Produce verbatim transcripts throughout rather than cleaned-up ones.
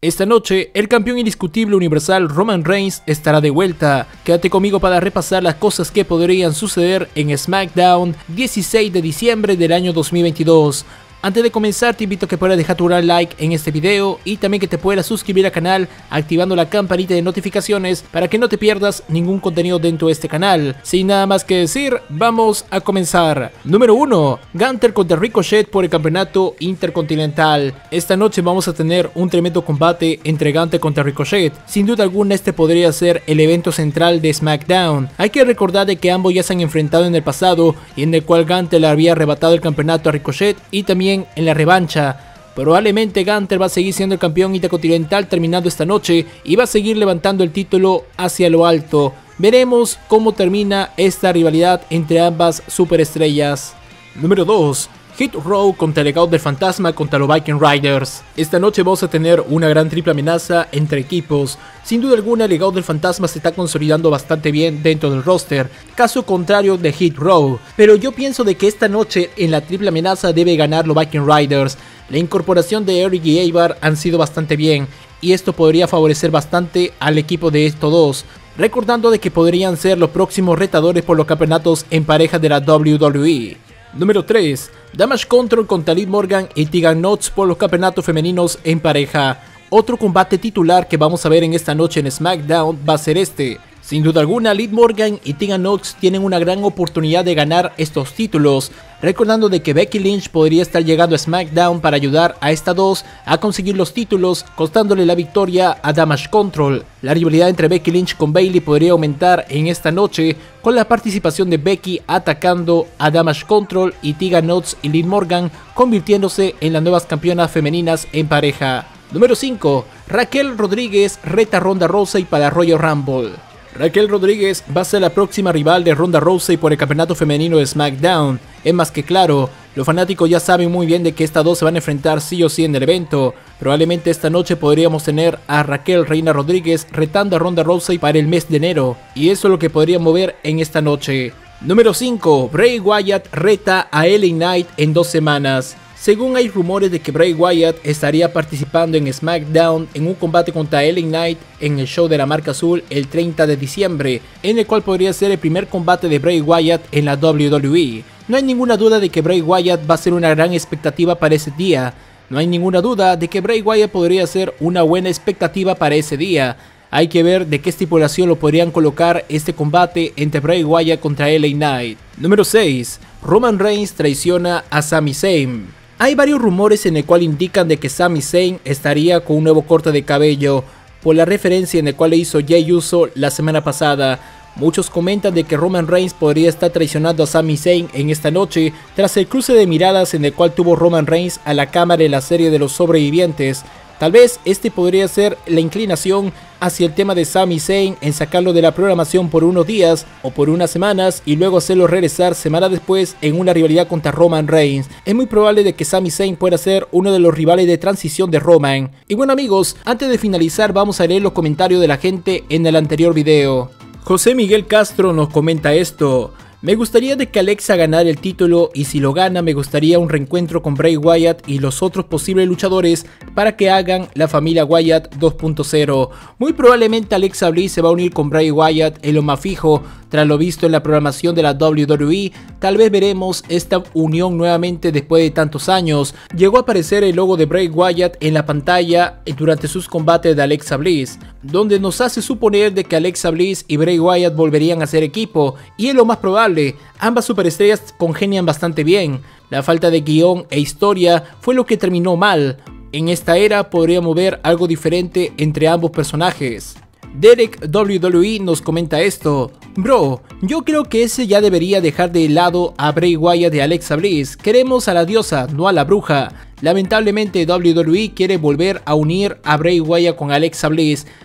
Esta noche, el campeón indiscutible universal Roman Reigns estará de vuelta. Quédate conmigo para repasar las cosas que podrían suceder en SmackDown dieciséis de diciembre del año dos mil veintidós. Antes de comenzar te invito a que puedas dejar tu gran like en este video y también que te puedas suscribir al canal activando la campanita de notificaciones para que no te pierdas ningún contenido dentro de este canal. Sin nada más que decir, vamos a comenzar. Número uno. Gunther contra Ricochet por el campeonato intercontinental. Esta noche vamos a tener un tremendo combate entre Gunther contra Ricochet. Sin duda alguna este podría ser el evento central de SmackDown. Hay que recordar de que ambos ya se han enfrentado en el pasado y en el cual Gunther le había arrebatado el campeonato a Ricochet y también en la revancha. Probablemente Gunther va a seguir siendo el campeón intercontinental terminando esta noche y va a seguir levantando el título hacia lo alto. Veremos cómo termina esta rivalidad entre ambas superestrellas. Número dos. Hit Row contra el legado del fantasma contra los Viking Riders. Esta noche vamos a tener una gran triple amenaza entre equipos. Sin duda alguna el legado del fantasma se está consolidando bastante bien dentro del roster, caso contrario de Hit Row. Pero yo pienso de que esta noche en la triple amenaza debe ganar los Viking Riders. La incorporación de Eric y Ivar han sido bastante bien y esto podría favorecer bastante al equipo de estos dos. Recordando de que podrían ser los próximos retadores por los campeonatos en pareja de la W W E. Número tres. Damage Control contra Liv Morgan y Tegan Nox por los campeonatos femeninos en pareja. Otro combate titular que vamos a ver en esta noche en SmackDown va a ser este. Sin duda alguna, Liv Morgan y Tegan Nox tienen una gran oportunidad de ganar estos títulos, recordando de que Becky Lynch podría estar llegando a SmackDown para ayudar a estas dos a conseguir los títulos, costándole la victoria a Damage Control. La rivalidad entre Becky Lynch con Bayley podría aumentar en esta noche con la participación de Becky atacando a Damage Control y Tegan Nox y Liv Morgan convirtiéndose en las nuevas campeonas femeninas en pareja. Número cinco. Raquel Rodríguez reta a Ronda Rousey para Royal Rumble. Raquel Rodríguez va a ser la próxima rival de Ronda Rousey por el campeonato femenino de SmackDown. Es más que claro, los fanáticos ya saben muy bien de que estas dos se van a enfrentar sí o sí en el evento. Probablemente esta noche podríamos tener a Raquel Reina Rodríguez retando a Ronda Rousey para el mes de enero. Y eso es lo que podríamos ver en esta noche. Número cinco. Bray Wyatt reta a L A Knight en dos semanas. Según hay rumores de que Bray Wyatt estaría participando en SmackDown en un combate contra L A Knight en el show de la marca azul el treinta de diciembre, en el cual podría ser el primer combate de Bray Wyatt en la W W E. No hay ninguna duda de que Bray Wyatt va a ser una gran expectativa para ese día. No hay ninguna duda de que Bray Wyatt podría ser una buena expectativa para ese día. Hay que ver de qué estipulación lo podrían colocar este combate entre Bray Wyatt contra L A Knight. Número seis. Roman Reigns traiciona a Sami Zayn. Hay varios rumores en el cual indican de que Sami Zayn estaría con un nuevo corte de cabello por la referencia en el cual le hizo Jey Uso la semana pasada. Muchos comentan de que Roman Reigns podría estar traicionando a Sami Zayn en esta noche tras el cruce de miradas en el cual tuvo Roman Reigns a la cámara en la serie de los sobrevivientes. Tal vez este podría ser la inclinación hacia el tema de Sami Zayn en sacarlo de la programación por unos días o por unas semanas y luego hacerlo regresar semanas después en una rivalidad contra Roman Reigns. Es muy probable de que Sami Zayn pueda ser uno de los rivales de transición de Roman. Y bueno amigos, antes de finalizar vamos a leer los comentarios de la gente en el anterior video. José Miguel Castro nos comenta esto. Me gustaría de que Alexa ganara el título y si lo gana me gustaría un reencuentro con Bray Wyatt y los otros posibles luchadores para que hagan la familia Wyatt dos punto cero. Muy probablemente Alexa Bliss se va a unir con Bray Wyatt en lo más fijo. Tras lo visto en la programación de la W W E, tal vez veremos esta unión nuevamente después de tantos años. Llegó a aparecer el logo de Bray Wyatt en la pantalla durante sus combates de Alexa Bliss, donde nos hace suponer de que Alexa Bliss y Bray Wyatt volverían a ser equipo, y es lo más probable. Ambas superestrellas congenian bastante bien. La falta de guión e historia fue lo que terminó mal. En esta era podríamos ver algo diferente entre ambos personajes. Derek W W E nos comenta esto. Bro, yo creo que ese ya debería dejar de lado a Bray Wyatt y Alexa Bliss. Queremos a la diosa, no a la bruja. Lamentablemente W W E quiere volver a unir a Bray Wyatt con Alexa Bliss.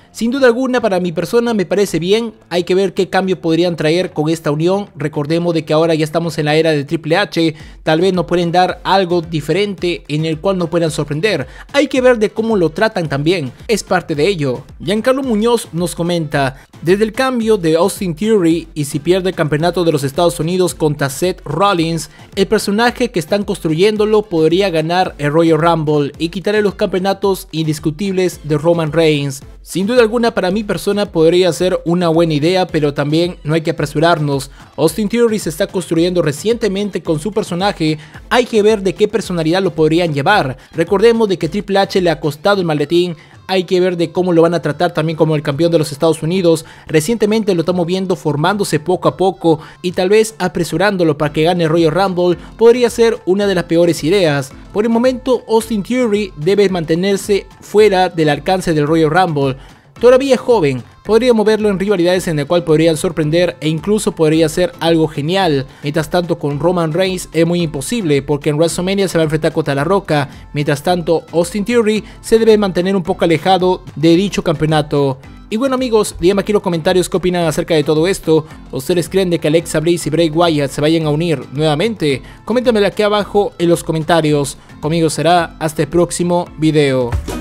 Sin duda alguna, para mi persona me parece bien. Hay que ver qué cambio podrían traer con esta unión. Recordemos de que ahora ya estamos en la era de Triple H. Tal vez nos pueden dar algo diferente en el cual nos puedan sorprender. Hay que ver de cómo lo tratan también. Es parte de ello. Giancarlo Muñoz nos comenta: desde el cambio de Austin Theory y si pierde el campeonato de los Estados Unidos contra Seth Rollins, el personaje que están construyéndolo podría ganar el Royal Rumble y quitarle los campeonatos indiscutibles de Roman Reigns. Sin duda alguna, para mi persona podría ser una buena idea, pero también no hay que apresurarnos. Austin Theory se está construyendo recientemente con su personaje. Hay que ver de qué personalidad lo podrían llevar. Recordemos de que Triple H le ha costado el maletín. Hay que ver de cómo lo van a tratar también como el campeón de los Estados Unidos. Recientemente lo estamos viendo formándose poco a poco y tal vez apresurándolo para que gane el Royal Rumble podría ser una de las peores ideas. Por el momento, Austin Theory debe mantenerse fuera del alcance del Royal Rumble. Todavía es joven, podría moverlo en rivalidades en el cual podrían sorprender e incluso podría ser algo genial. Mientras tanto, con Roman Reigns es muy imposible porque en WrestleMania se va a enfrentar contra La Roca. Mientras tanto, Austin Theory se debe mantener un poco alejado de dicho campeonato. Y bueno amigos, díganme aquí en los comentarios qué opinan acerca de todo esto. ¿Ustedes creen de que Alexa Bliss y Bray Wyatt se vayan a unir nuevamente? Coméntamelo aquí abajo en los comentarios. Conmigo será hasta el próximo video.